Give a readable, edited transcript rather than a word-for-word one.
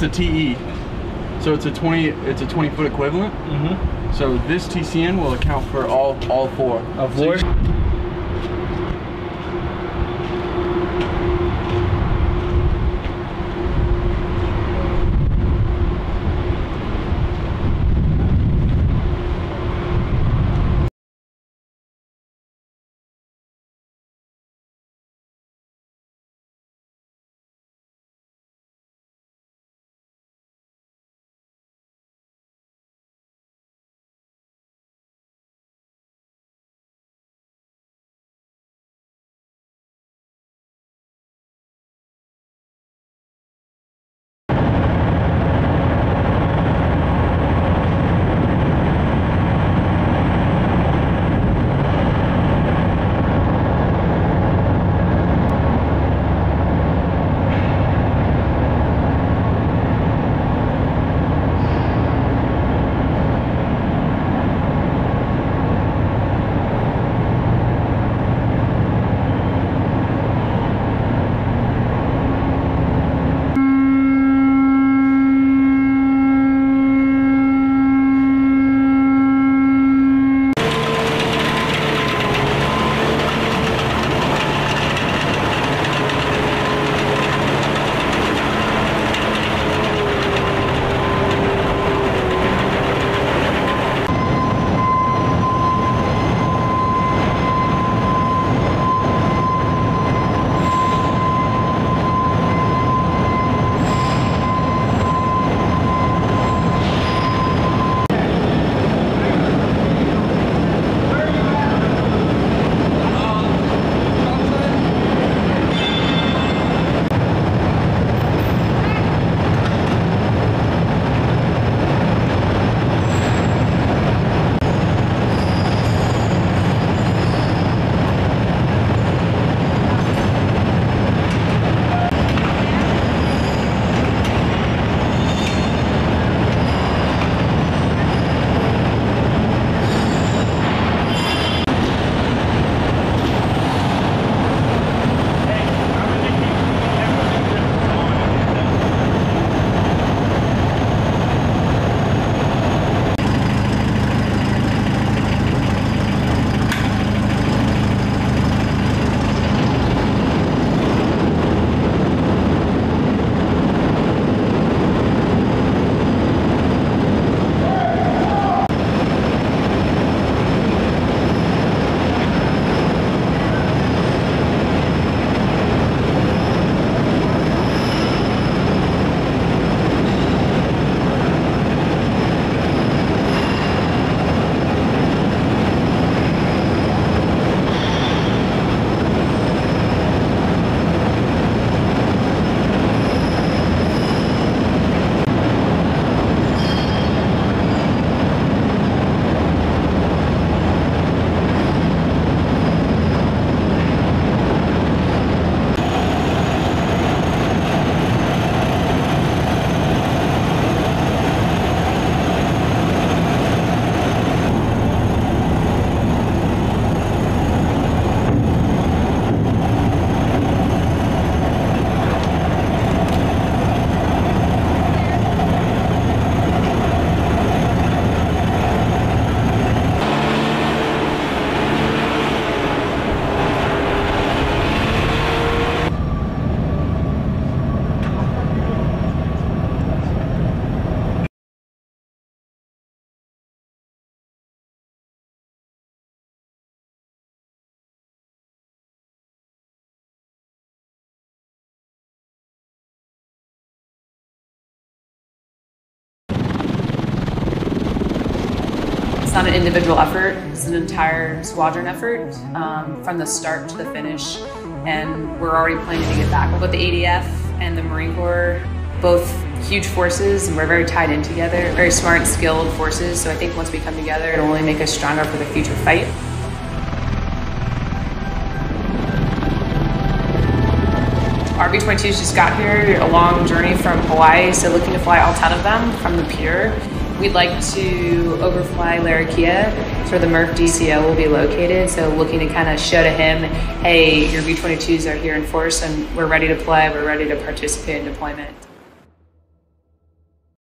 a TE. So it's a 20-foot equivalent. Mm-hmm. So this TCN will account for all four. Of four? not an individual effort, it's an entire squadron effort from the start to the finish, and we're already planning to get back. But the ADF and the Marine Corps, both huge forces, and we're very tied in together, very smart and skilled forces, so I think once we come together, it'll only make us stronger for the future fight. Our MV-22s just got here, a long journey from Hawaii, so looking to fly all 10 of them from the pier. We'd like to overfly Larakia, where the MRF-D CO will be located, so looking to kind of show to him, hey, your MV-22s are here in force and we're ready to play, we're ready to participate in deployment.